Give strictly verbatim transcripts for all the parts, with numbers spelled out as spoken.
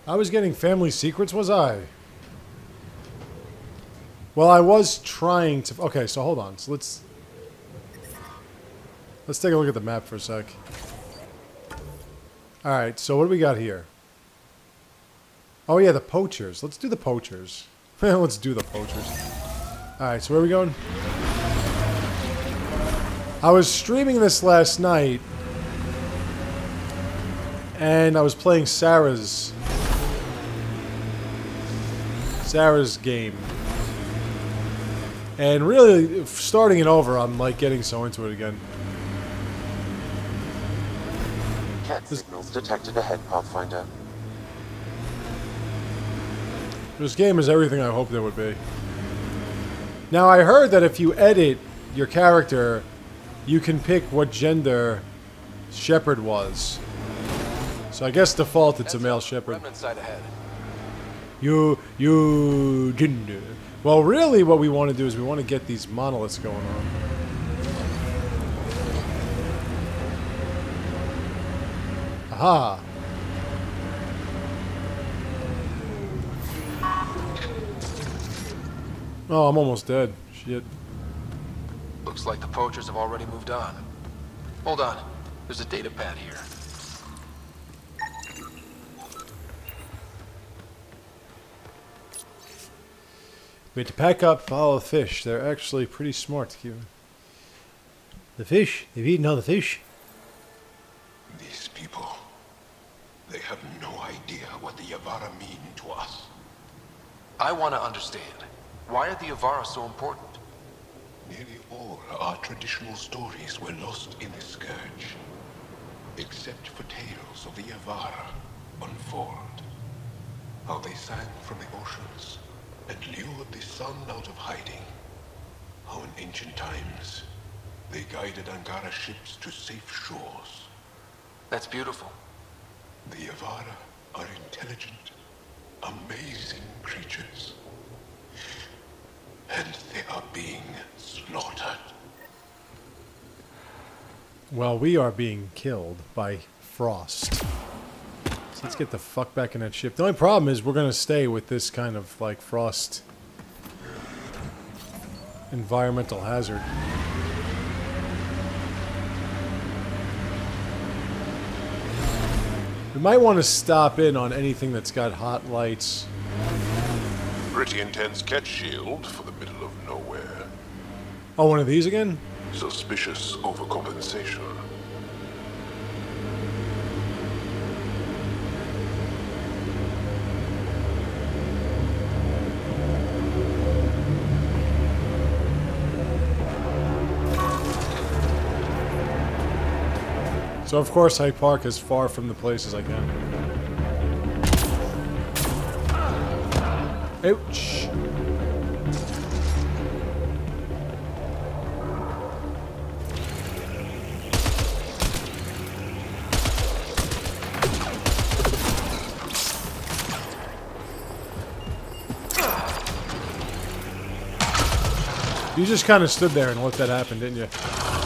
I was getting family secrets, was I? Well, I was trying to... Okay, so hold on. So let's... Let's take a look at the map for a sec. Alright, so what do we got here? Oh yeah, the poachers. Let's do the poachers. Let's do the poachers. Alright, so where are we going? I was streaming this last night. And I was playing Sarah's... Sarah's game. And really, starting it over, I'm like getting so into it again. Kett signals detected ahead, Pathfinder. This game is everything I hoped it would be. Now, I heard that if you edit your character, you can pick what gender Shepherd was. So I guess default it's a male Shepherd. You, you gender. Well, really what we want to do is we want to get these monoliths going on. Aha! Oh, I'm almost dead. Shit. Looks like the poachers have already moved on. Hold on. There's a data pad here. We had to pack up, follow the fish. They're actually pretty smart. The fish? They've eaten all the fish? These people, they have no idea what the Yavara mean to us. I want to understand. Why are the Yavara so important? Nearly all our traditional stories were lost in the Scourge. Except for tales of the Yavara unfold. How they sang from the oceans and lured the sun out of hiding. How in ancient times, they guided Angara ships to safe shores. That's beautiful. The Yavara are intelligent, amazing creatures. And they are being slaughtered. Well, we are being killed by frost. So let's get the fuck back in that ship. The only problem is we're going to stay with this kind of, like, frost environmental hazard. We might want to stop in on anything that's got hot lights. Pretty intense Kett shield for the middle of nowhere. Oh, one of these again? Suspicious overcompensation. So of course I park as far from the place as I can. Ouch! You just kind of stood there and let that happen, didn't you?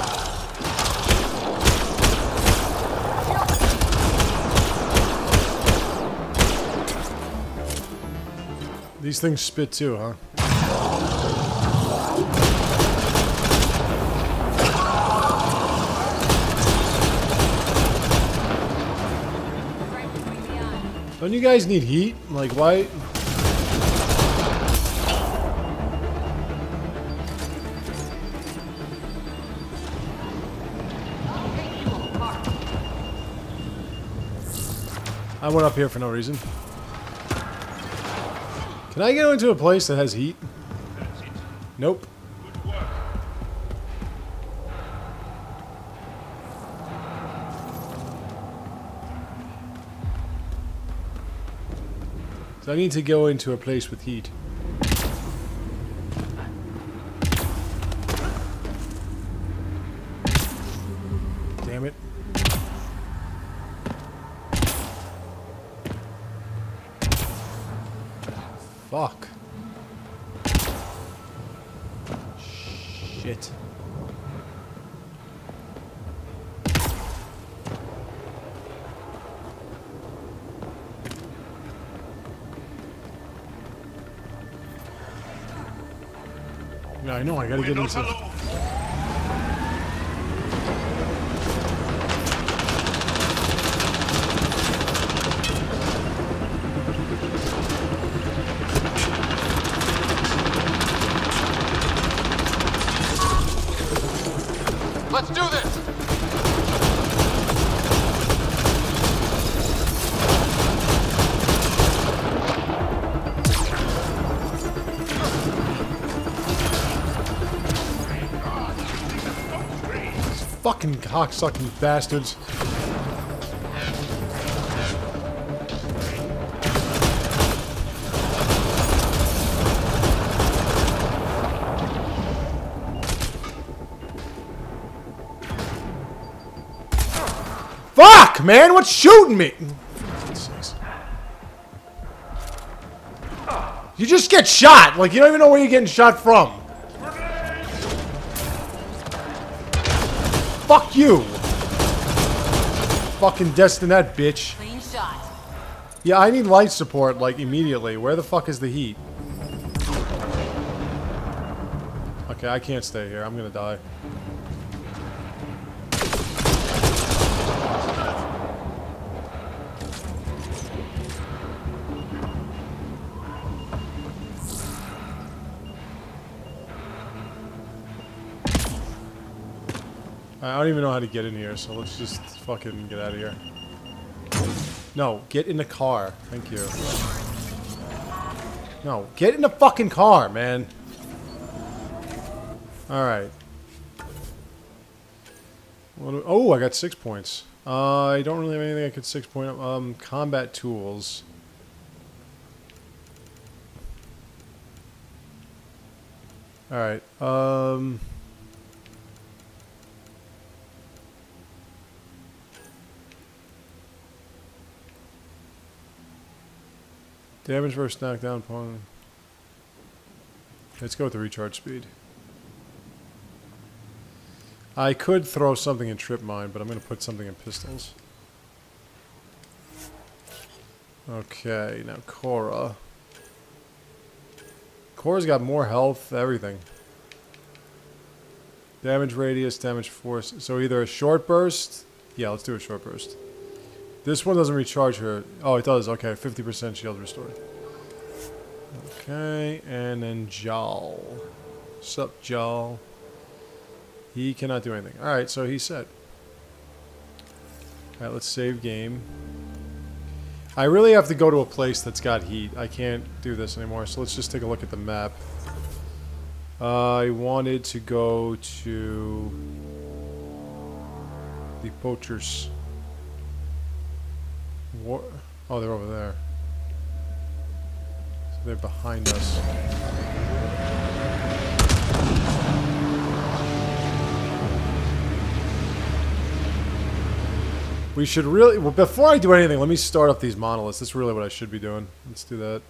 These things spit too, huh? Don't you guys need heat? Like, why? I went up here for no reason. Can I go into a place that has heat? Nope. So I need to go into a place with heat. Damn it. Fuck. Shit. Yeah, I know, I gotta get into... Let's do this! Fucking cocksucking bastards. Fuck, man, what's shooting me? You just get shot. Like, you don't even know where you're getting shot from. Fuck you. Fucking destin that bitch. Clean shot. Yeah, I need light support, like, immediately. Where the fuck is the heat? Okay, I can't stay here. I'm gonna die. I don't even know how to get in here, so let's just fucking get out of here. No, get in the car. Thank you. No, get in the fucking car, man. Alright. Oh, I got six points. Uh, I don't really have anything I could six point up. Um, combat tools. Alright, um... damage versus knockdown opponent. Let's go with the recharge speed. I could throw something in trip mine, but I'm going to put something in pistols. Okay, now Cora. Cora's got more health, everything. Damage radius, damage force. So either a short burst. Yeah, let's do a short burst. This one doesn't recharge her. Oh, it does. Okay, fifty percent shield restored. Okay, and then Jal. Sup, Jal. He cannot do anything. Alright, so he's set. Alright, let's save game. I really have to go to a place that's got heat. I can't do this anymore, so let's just take a look at the map. Uh, I wanted to go to the poachers. War oh, they're over there. So they're behind us. We should really... Well, before I do anything, let me start up these monoliths. That's really what I should be doing. Let's do that.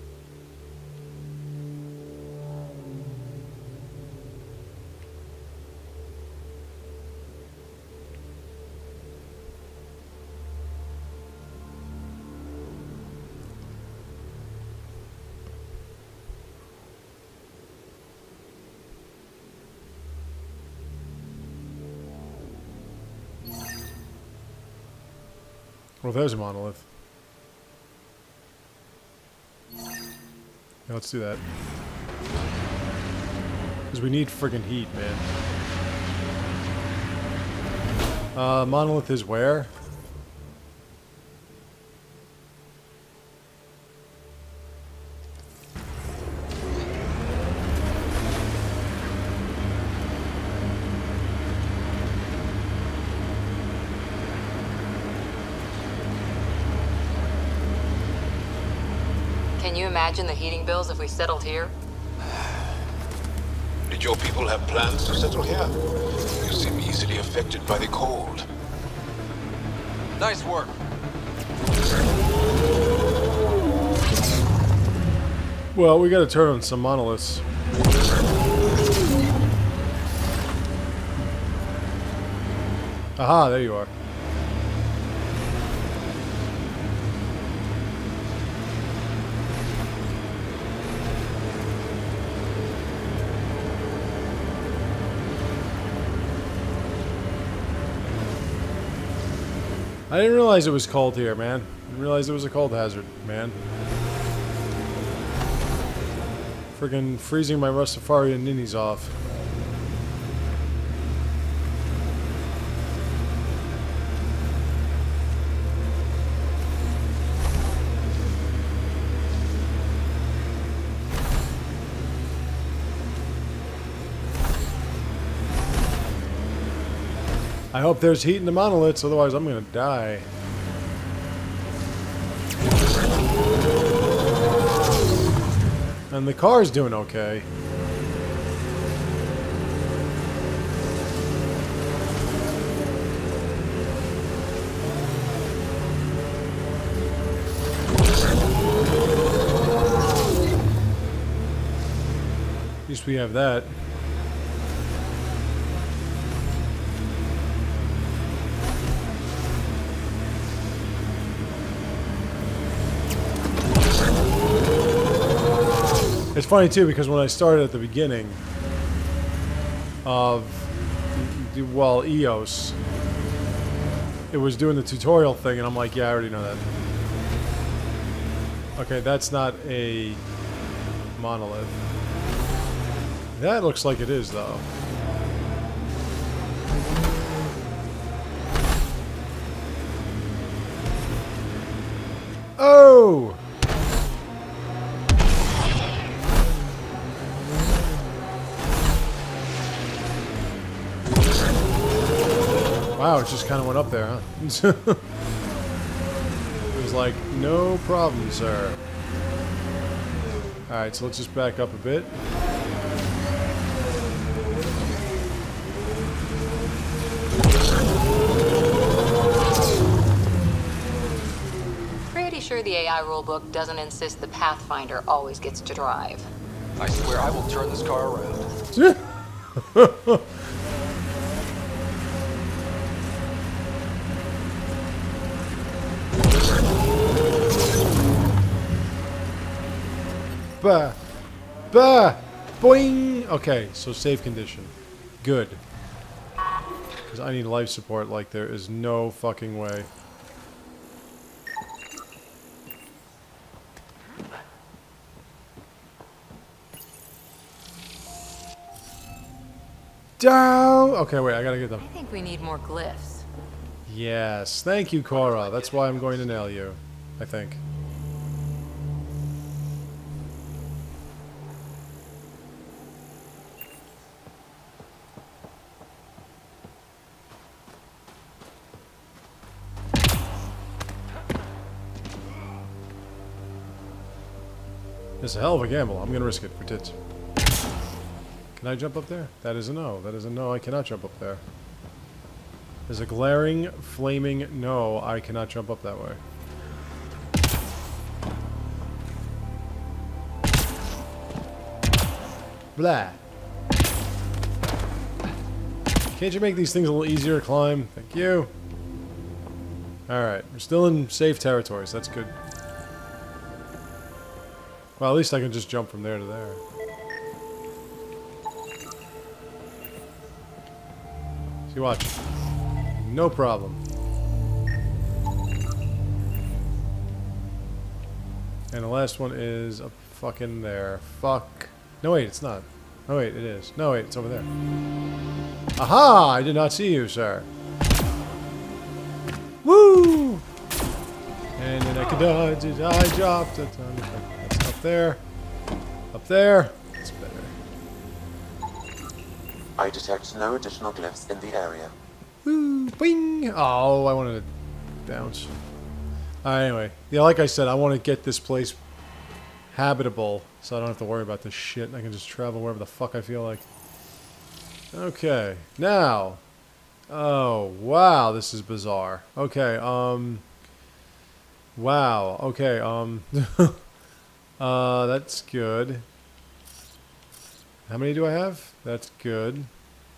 Well, there's a monolith. Yeah, let's do that. Because we need friggin' heat, man. Uh, monolith is where? Can you imagine the heating bills if we settled here? Did your people have plans to settle here? You seem easily affected by the cold. Nice work. Well, we gotta turn on some monoliths. Aha, there you are. I didn't realize it was cold here, man. I didn't realize it was a cold hazard, man. Friggin' freezing my Rastafarian ninnies off. I hope there's heat in the monoliths, otherwise I'm gonna die. And the car's doing okay. At least we have that. It's funny too because when I started at the beginning of, well, E O S, it was doing the tutorial thing, and I'm like, yeah, I already know that. Okay, that's not a monolith. That looks like it is, though. Oh! Wow, it just kind of went up there, huh? It was like, no problem, sir. Alright, so let's just back up a bit. Pretty sure the A I rulebook doesn't insist the Pathfinder always gets to drive. I swear I will turn this car around. Bah! Bah! Boing! Okay, so safe condition. Good. Because I need life support like there is no fucking way. Down! Okay, wait, I gotta get them. I think we need more glyphs. Yes, thank you, Cora. That's why I'm going to nail you. I think. It's a hell of a gamble. I'm gonna risk it for tits. Can I jump up there? That is a no. That is a no. I cannot jump up there. There's a glaring, flaming no. I cannot jump up that way. Blah. Can't you make these things a little easier to climb? Thank you. Alright. We're still in safe territories. That's good. Well, at least I can just jump from there to there. See, watch. No problem. And the last one is up fucking there. Fuck. No, wait, it's not. Oh, wait, it is. No, wait, it's over there. Aha! I did not see you, sir. Woo! And then I could dodge it. I dropped it. That's up there. Up there. That's better. I detect no additional glyphs in the area. Woo! Bing! Oh, I wanted to bounce. Alright, anyway. Yeah, like I said, I want to get this place habitable, so I don't have to worry about this shit. I can just travel wherever the fuck I feel like. Okay. Now. Oh, wow, this is bizarre. Okay, um... wow, okay, um... uh, that's good. How many do I have? That's good.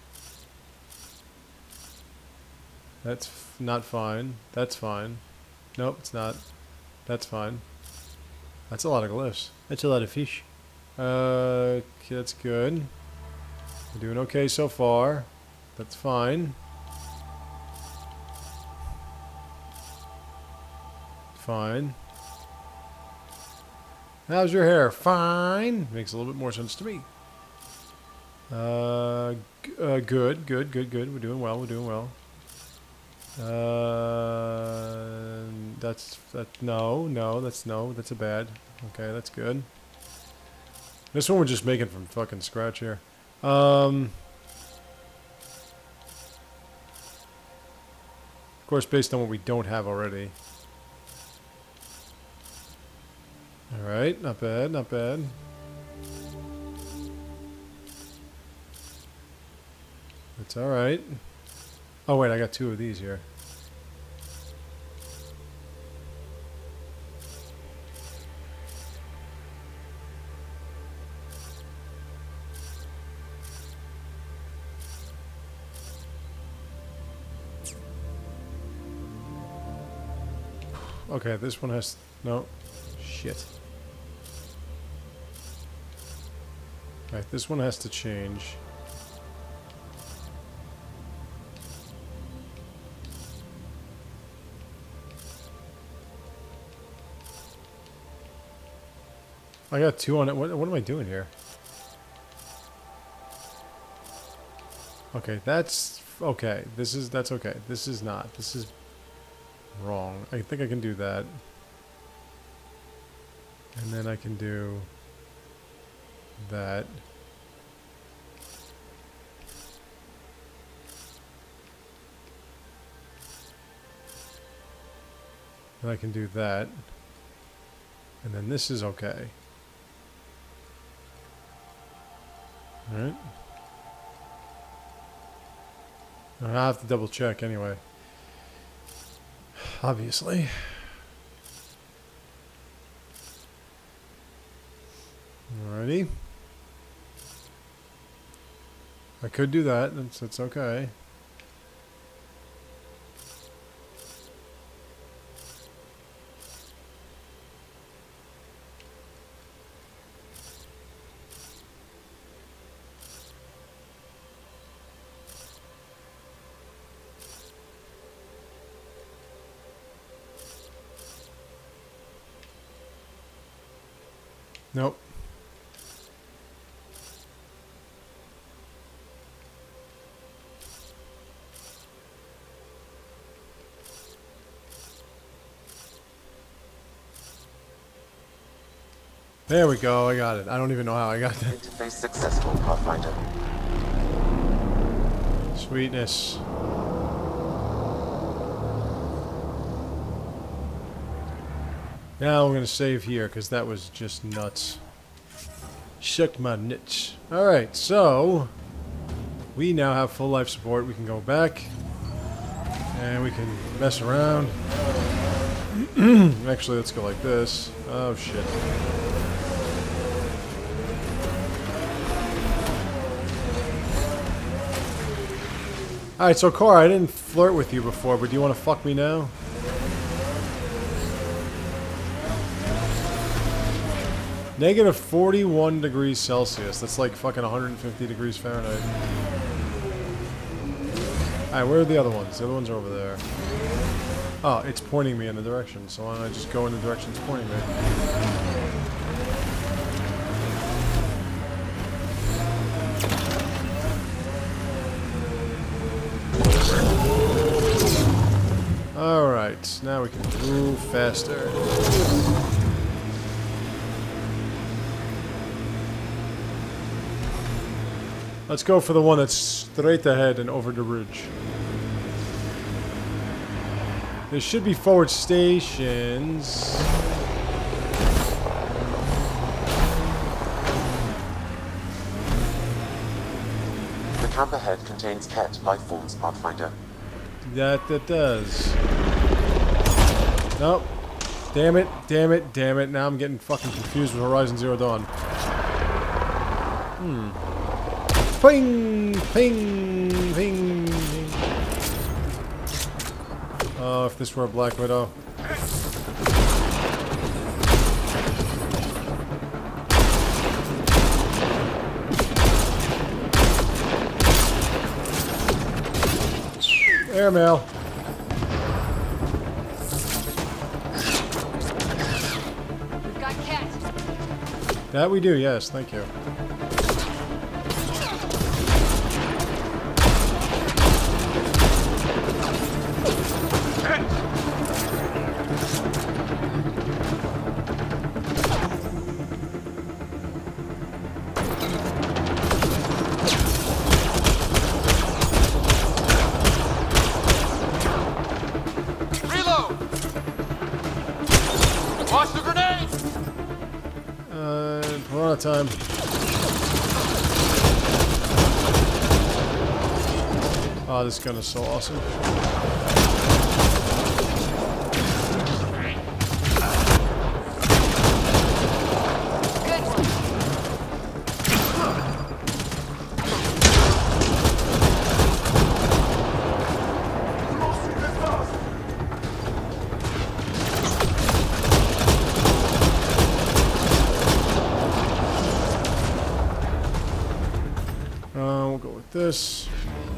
That's f not fine. That's fine. Nope, it's not. That's fine. That's a lot of glyphs. That's a lot of fish. Uh, okay, that's good. We're doing okay so far. That's fine. fine. How's your hair? Fine. Makes a little bit more sense to me. Uh, g uh good, good, good, good. We're doing well. We're doing well. Uh, that's that. No, no, that's no. That's a bad. Okay, that's good. This one we're just making from fucking scratch here. Um, of course, based on what we don't have already. All right, not bad, not bad. That's all right. Oh wait, I got two of these here. Okay, this one has no shit. Right, this one has to change. I got two on it. What, what am I doing here? Okay, that's okay. This is that's okay. This is not. This is wrong. I think I can do that. And then I can do that. And I can do that. And then this is okay. Alright. I have to double check anyway. Obviously. Alrighty. I could do that. That's, that's okay. Nope. There we go, I got it. I don't even know how I got that. Interface successful, Pathfinder. Sweetness. Now we're going to save here, because that was just nuts. Shook my nuts. Alright, so... we now have full life support. We can go back. And we can mess around. Actually, let's go like this. Oh, shit. Alright, so Cora, I didn't flirt with you before, but do you want to fuck me now? Negative forty-one degrees Celsius. That's like fucking one hundred fifty degrees Fahrenheit. Alright, where are the other ones? The other ones are over there. Oh, it's pointing me in the direction, so why don't I just go in the direction it's pointing me? Alright, now we can move faster. Let's go for the one that's straight ahead and over the bridge. There should be forward stations. The camp ahead contains Kett life forms, Pathfinder. That that does. Nope. Damn it, damn it, damn it. Now I'm getting fucking confused with Horizon Zero Dawn. Hmm. Ping! Ping! Ping! Ping. Oh, if this were a Black Widow. Airmail. That we do, yes, thank you. Time. Oh, this gun is so awesome. This.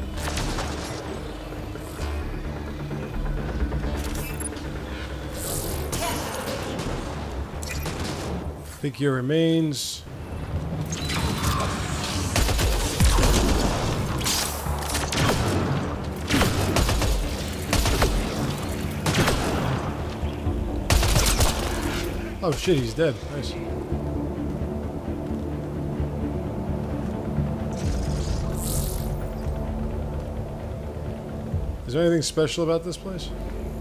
Think your remains. Oh shit, he's dead. Nice. Is there anything special about this place?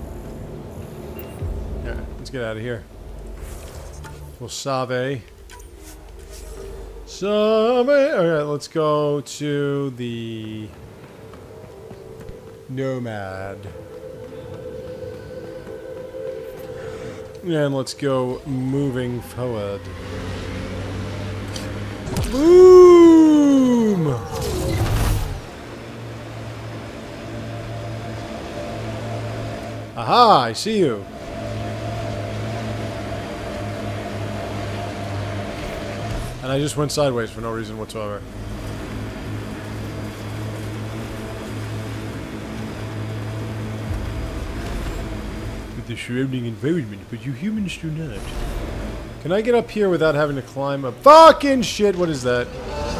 Yeah, let's get out of here. We'll save. Save! Alright, let's go to the Nomad. And let's go moving forward. Boom! Aha, I see you. And I just went sideways for no reason whatsoever. With the surrounding environment, but you humans do not. Can I get up here without having to climb up? Fucking shit, what is that?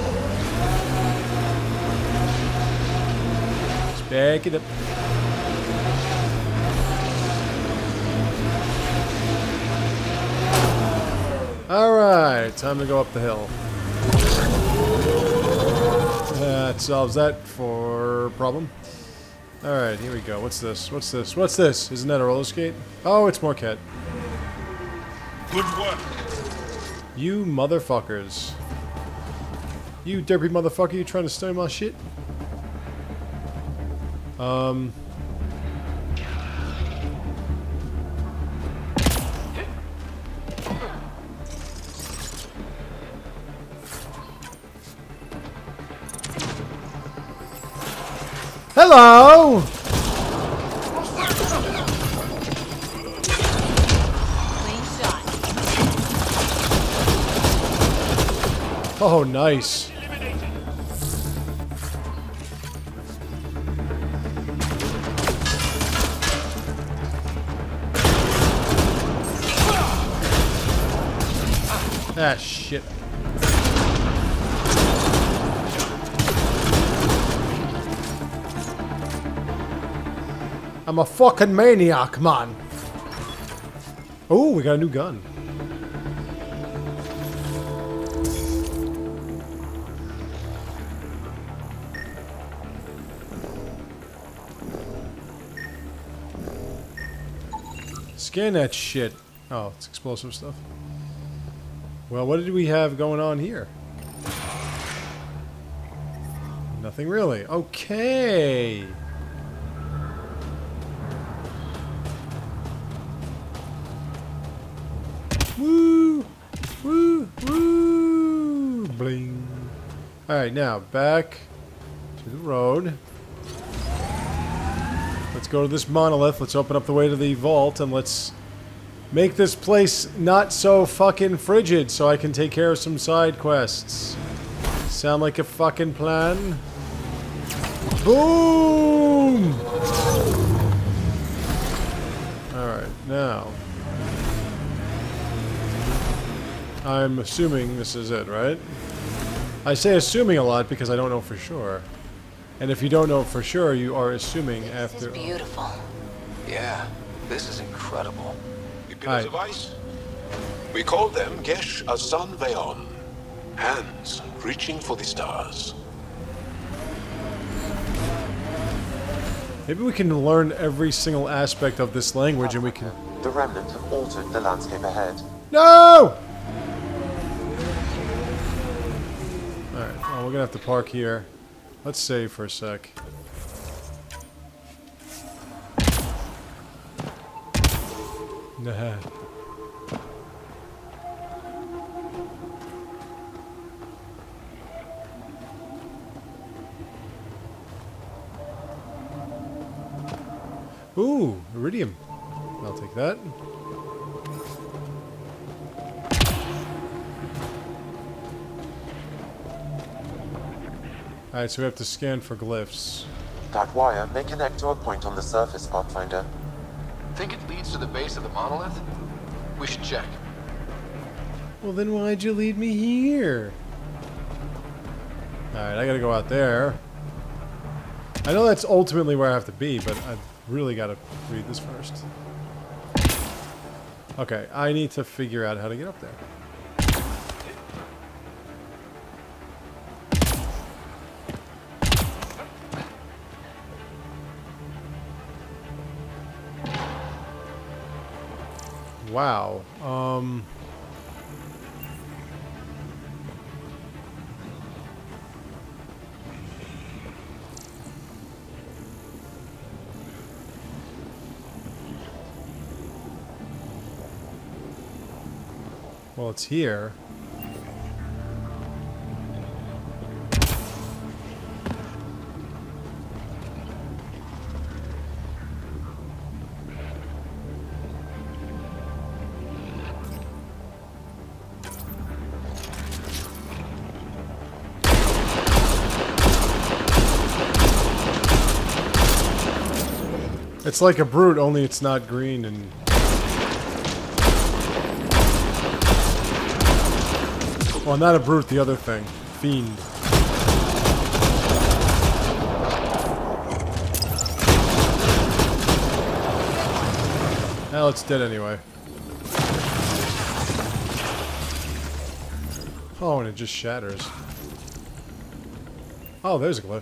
Let's back it up. Alright, time to go up the hill. That solves that for problem. Alright, here we go. What's this? What's this? What's this? Isn't that a roller skate? Oh, it's more Kett. Good work. You motherfuckers. You derpy motherfucker, you trying to steal my shit? Um... Hello! Oh, nice. Ah, shit. I'm a fucking maniac, man. Oh, we got a new gun. Scan that shit. Oh, it's explosive stuff. Well, what did we have going on here? Nothing really. Okay. Woo! Woo! Woo! Bling. Alright, now back to the road. Let's go to this monolith. Let's open up the way to the vault and let's make this place not so fucking frigid so I can take care of some side quests. Sound like a fucking plan? Boom! Alright, now. I'm assuming this is it, right? I say assuming a lot because I don't know for sure. And if you don't know for sure, you are assuming This after... is beautiful. Yeah, this is incredible. The pillars Aye. of ice? We call them Gesh Asan Veon. Hands reaching for the stars. Maybe we can learn every single aspect of this language and we can... The remnant have altered the landscape ahead. No! Alright, well, we're gonna have to park here. Let's save for a sec. Nah. Ooh, iridium. I'll take that. Alright, so we have to scan for glyphs. That wire may connect to a point on the surface, Pathfinder. Think it leads to the base of the monolith? We should check. Well, then why'd you lead me here? Alright, I gotta go out there. I know that's ultimately where I have to be, but I've really gotta read this first. Okay, I need to figure out how to get up there. Wow. Um... Well, it's here. It's like a brute, only it's not green and... Well, not a brute, the other thing. Fiend. Now it's dead anyway. Oh, and it just shatters. Oh, there's a glyph.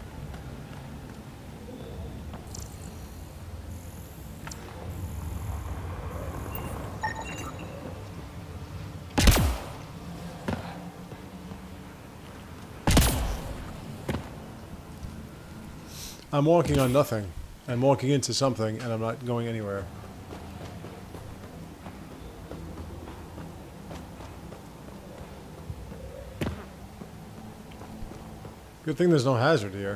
I'm walking on nothing. I'm walking into something, and I'm not going anywhere. Good thing there's no hazard here.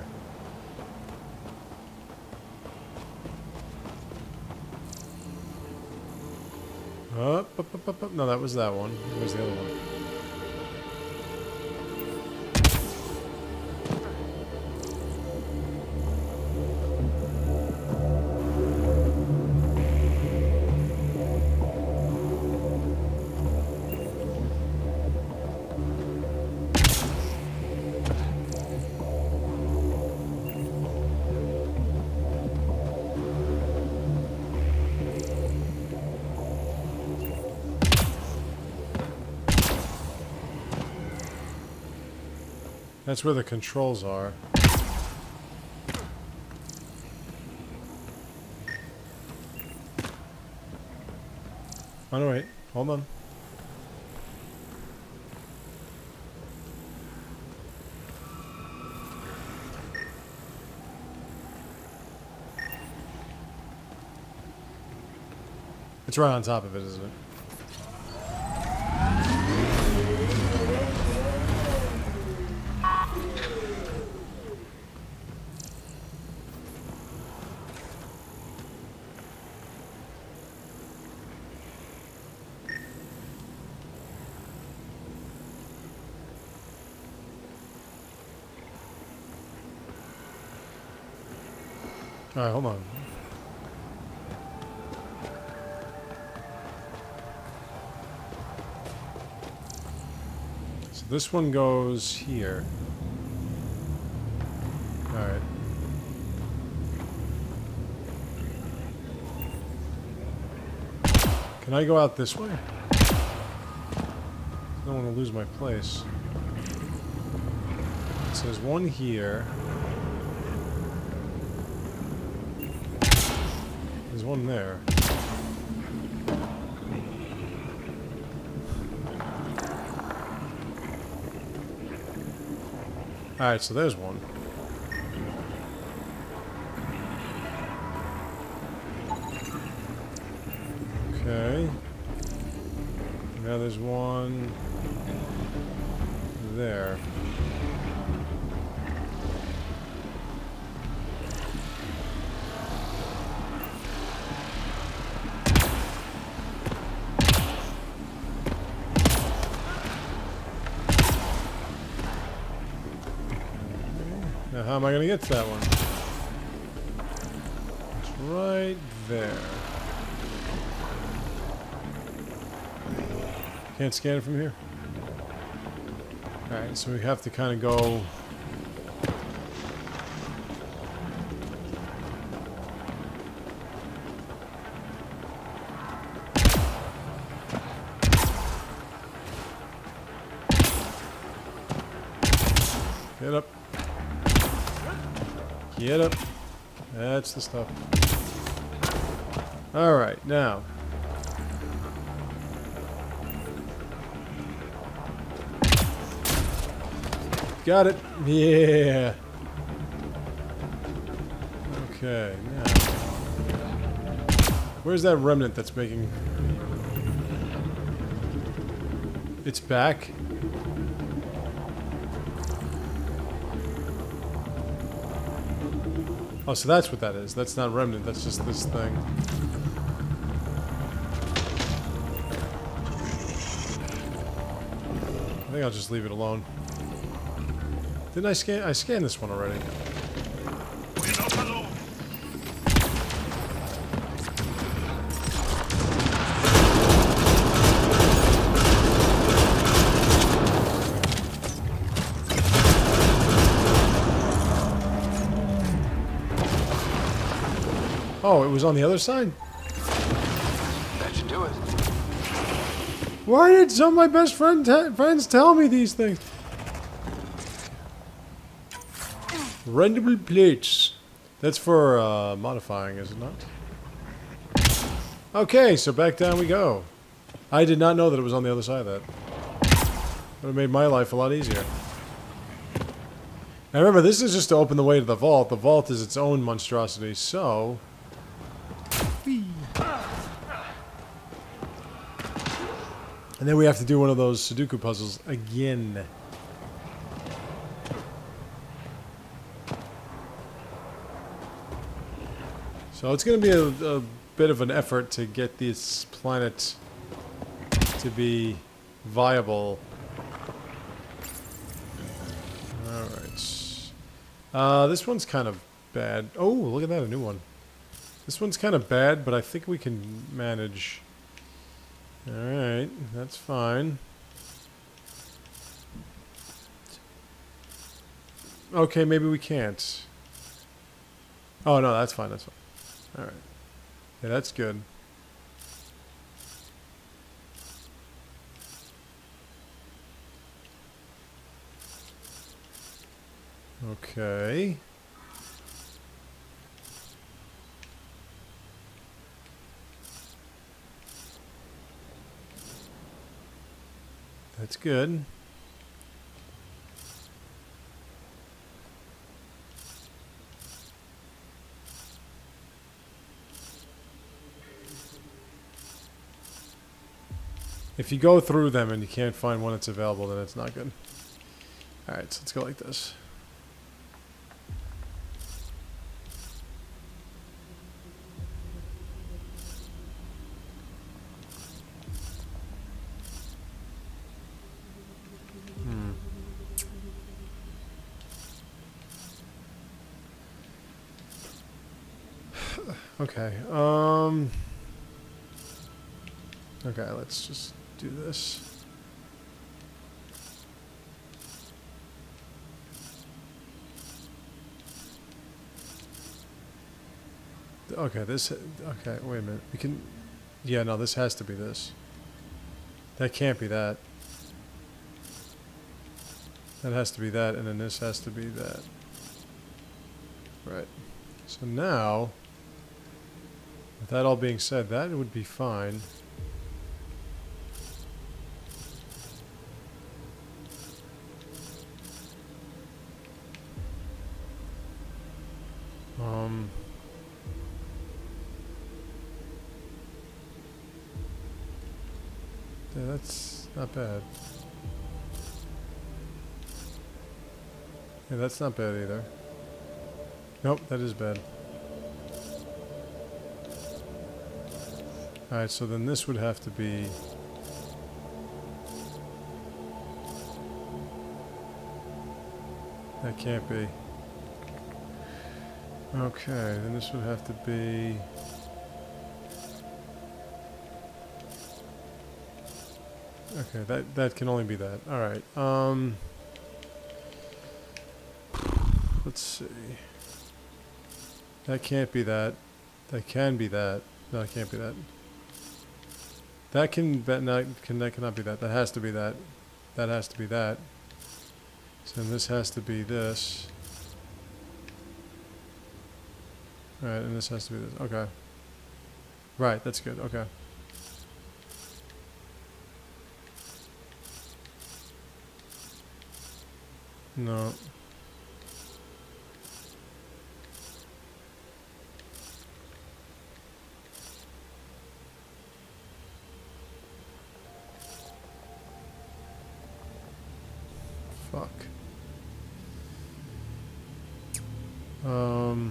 Up, up, up, up, up. No, that was that one. Where's the other one? That's where the controls are. Oh no, wait. Hold on. It's right on top of it, isn't it? Alright, hold on. So this one goes here. Alright. Can I go out this way? I don't want to lose my place. So there's one here. There's one there. Alright, so there's one. Okay. Now there's one there. Now how am I going to get to that one? It's right there. Can't scan it from here? Alright, so we have to kind of go... Get up. Get up. That's the stuff. Alright, now... Got it. Yeah. Okay, now. Where's that remnant that's making... It's back? Oh, so that's what that is. That's not remnant, that's just this thing. I think I'll just leave it alone. Didn't I scan? I scanned this one already. We're not alone. Oh, it was on the other side? That should do it. Why did some of my best friend te friends tell me these things? Rendable plates. That's for uh, modifying, is it not? Okay, so back down we go. I did not know that it was on the other side of that. Would have made my life a lot easier. Now remember, this is just to open the way to the vault. The vault is its own monstrosity, so... Whee. And then we have to do one of those Sudoku puzzles again. So it's going to be a, a bit of an effort to get this planet to be viable. Alright. Uh, this one's kind of bad. Oh, look at that, a new one. This one's kind of bad, but I think we can manage. Alright, that's fine. Okay, maybe we can't. Oh, no, that's fine, that's fine. Alright. Yeah, that's good. Okay. That's good. If you go through them and you can't find one that's available, then it's not good. Alright, so let's go like this. Hmm. Okay, um... Okay, let's just do this. okay, this, okay, wait a minute. We can, yeah, no, this has to be this. That can't be that. That has to be that, and then this has to be that. Right. So now, with that all being said, that would be fine. Um... Yeah, that's not bad. Yeah, that's not bad either. Nope, that is bad. Alright, so then this would have to be... That can't be. Okay, then this would have to be... Okay, that that can only be that. All right. Um, let's see. That can't be that. That can be that. No, it can't be that. That can that not can that cannot be that. That has to be that. That has to be that. So then this has to be this. All right, and this has to be this. Okay. Right. That's good. Okay. No. Fuck. Um.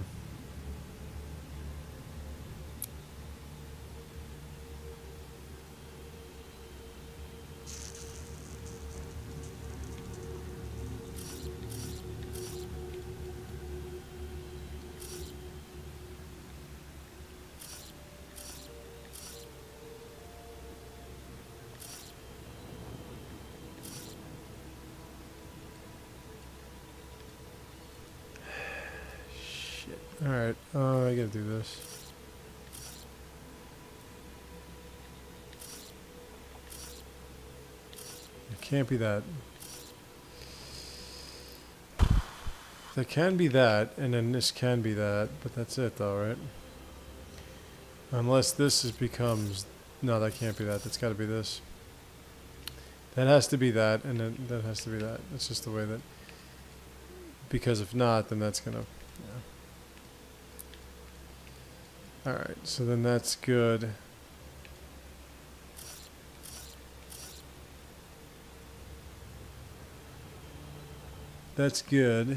Alright, uh, I gotta do this. It can't be that. There can be that, and then this can be that, but that's it though, right? Unless this is becomes... No, that can't be that. That's gotta be this. That has to be that, and then that has to be that. That's just the way that... Because if not, then that's gonna... Yeah. Alright, so then that's good. That's good.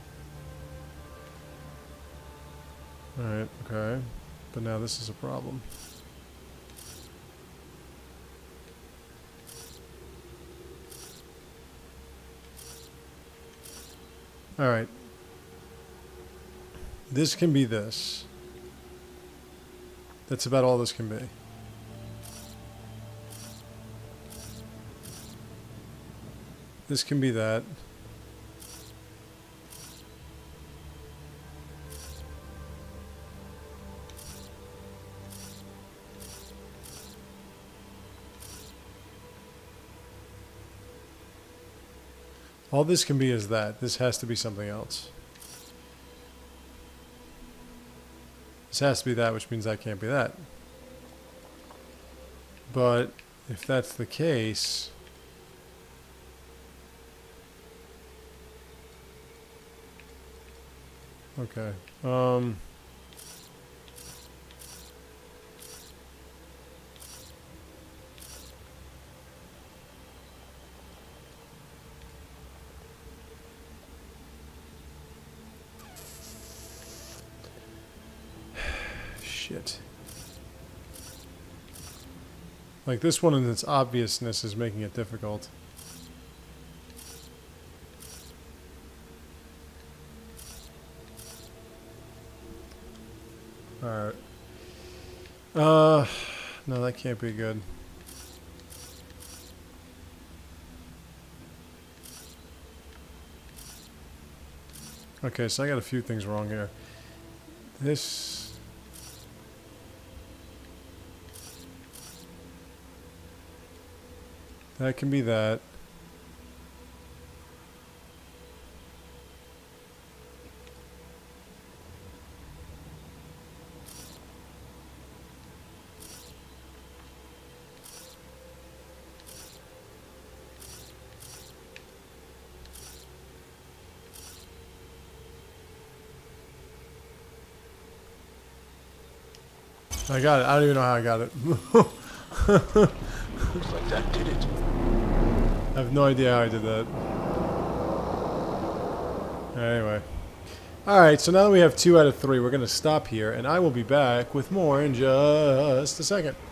Alright, okay. But now this is a problem. Alright. This can be this. That's about all this can be. This can be that. All this can be is that. This has to be something else. This has to be that, which means that can't be that. But if that's the case... Okay. Um... Shit. Like this one in its obviousness is making it difficult. Alright. Uh, no, that can't be good. Okay, so I got a few things wrong here. This... That can be that. I got it. I don't even know how I got it. Looks like that did it. I have no idea how I did that. Anyway. Alright, so now that we have two out of three, we're going to stop here, and I will be back with more in just a second.